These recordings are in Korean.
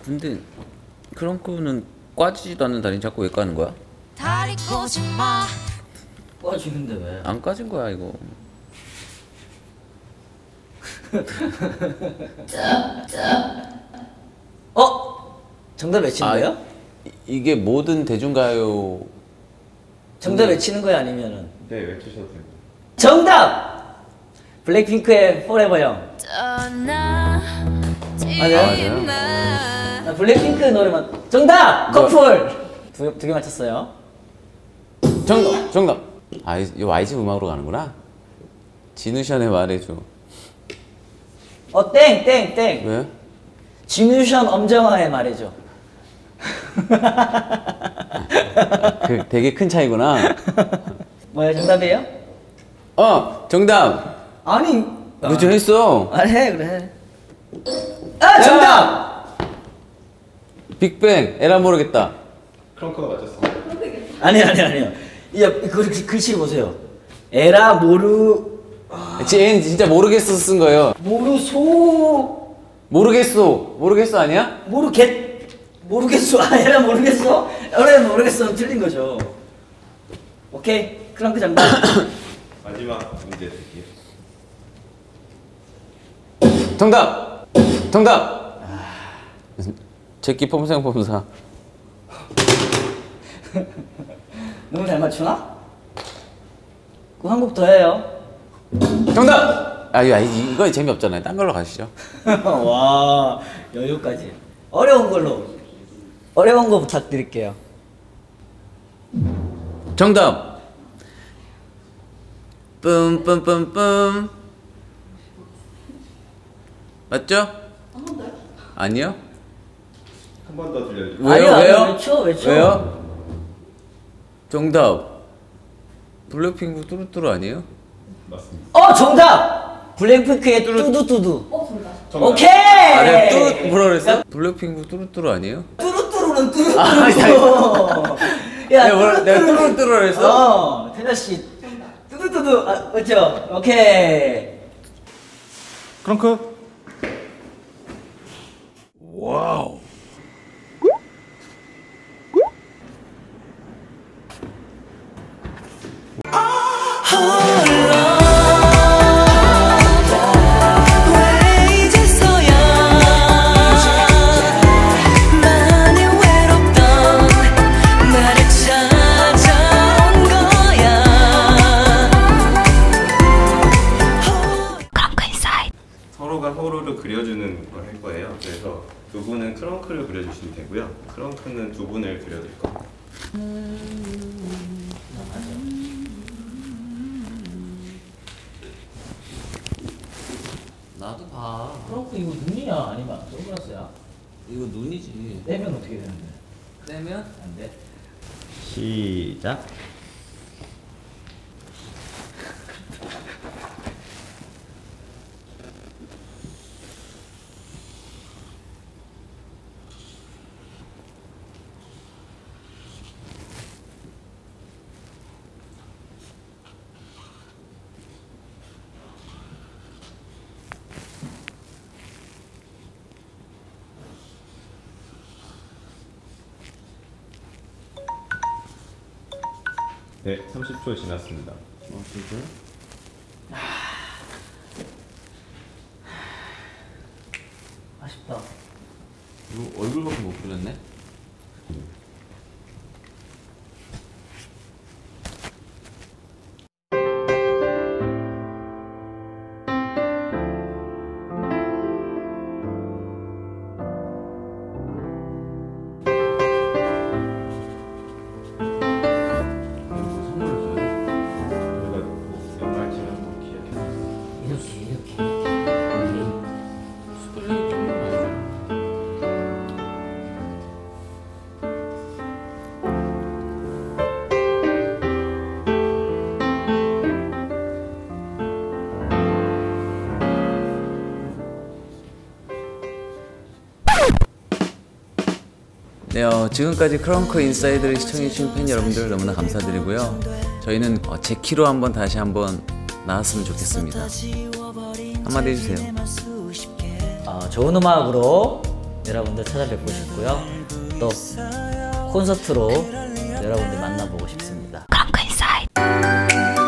근데 크렁크는 꽈지지도 않는 다리 자꾸 왜 까는 거야? 다리 꼬지 마. 꽈지는데 왜? 안 까진 거야 이거. 정답 외치는 거예요? 이게 모든 대중가요. 정답 외치는 거야 아니면은? 네, 외치셔도 됩니다. 정답! 블랙핑크의 Forever Young. 맞아요? 나 블랙핑크 노래만. 정답! 커플! 두 개 맞췄어요. 정답. 아, 이 YG 음악으로 가는구나. 진우션의 말해줘. 땡! 왜? 진우션 엄정화의 말해줘. 그 되게 큰 차이구나. 뭐야, 정답이에요? 정답. 아니. 그죠 했어. 그래. 정답! 빅뱅. 에라 모르겠다. 크렁크가 맞췄습니다. 아니요. 글씨 보세요. 에라 쟤는 진짜 모르겠어 쓴 거예요. 모르겠어 아니야? 모르겠어. 에라 모르겠어. 에라 모르겠어. 틀린 거죠. 오케이. 크렁크 정답. 마지막 문제 드릴게요. 정답. 제끼 폼생폼사. 너무 잘 맞추나? 그 한 곡 더 해요. 정답. 이거 재미없잖아요. 딴 걸로 가시죠. 와, 여유까지. 어려운 거 부탁드릴게요. 정답. 뿜뿜뿜뿜. 맞죠? 아니요? 한 번 더 들려주세요. 왜요? 외쳐. 왜요? 정답. 블랙핑크 뚜루뚜루 아니에요? 맞습니다. 정답! 블랙핑크의 뚜두뚜두. 정답. 오케이! 내가 뚜루 뭐라 그랬어? 블랙핑크 뚜루뚜루 아니에요? 뚜루뚜루는 뚜루뚜루. 내가 뚜루뚜루 그랬어? 태자씨. 뚜두뚜두. 그렇죠? 오케이. 크렁크. 와우. 서로가 서로를 그려주는 걸 할 거예요. 그래서 두 분은 크렁크를 그려주시면 되고요. 크렁크는 두 분을 그려드릴 겁니다. 나도 봐. 크렁크 이거 눈이야? 아니면 선글라스야? 이거 눈이지. 떼면 어떻게 되는데? 떼면? 안 돼? 시작. 네, 30초 지났습니다. 진짜? 아쉽다. 이거 얼굴밖에 못 그렸네? 이렇게. 스펠링이 좀 많이 네, 지금까지 크렁크 인사이드를 시청해주신 팬 여러분들 너무나 감사드리고요. 저희는 제키로 다시 한번 나왔으면 좋겠습니다. 한마디 해주세요. 좋은 음악으로 여러분들 찾아뵙고 싶고요. 또 콘서트로 여러분들 만나보고 싶습니다. 크렁크 인사이드.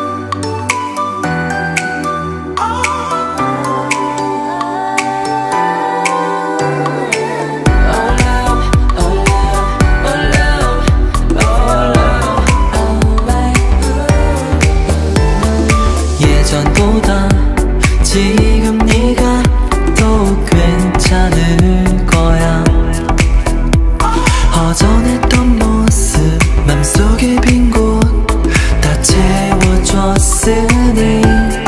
예전보다 지금 네가 더 괜찮을 거야. 허전했던 모습 맘속에 빈 곳 다 채워줬으니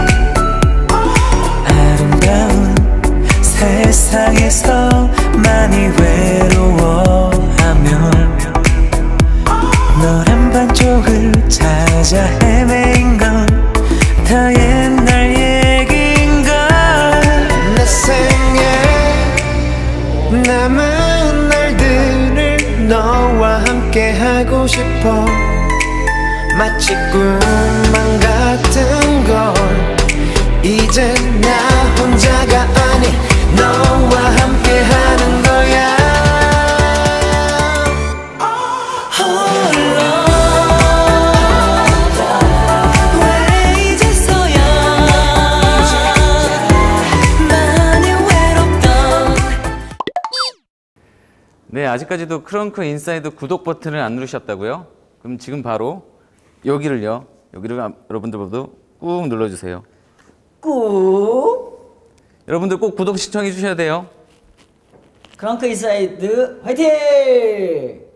아름다운 세상에서 많이 외로워하면 너란 반쪽을 찾아 헤매인 건 다 옛날 얘기인걸. 내 생에 남은 날들을 너와 함께 하고 싶어. 마치 꿈만 같은 걸 이제 나 혼자가 아닌 너와 함께 하는 거야. 네, 아직까지도 크렁크 인사이드 구독 버튼을 안 누르셨다고요? 그럼 지금 바로 여기를 여러분들 모두 꾹 눌러주세요. 꾹! 여러분들 꼭 구독 시청해 주셔야 돼요. 크렁크 인사이드 화이팅!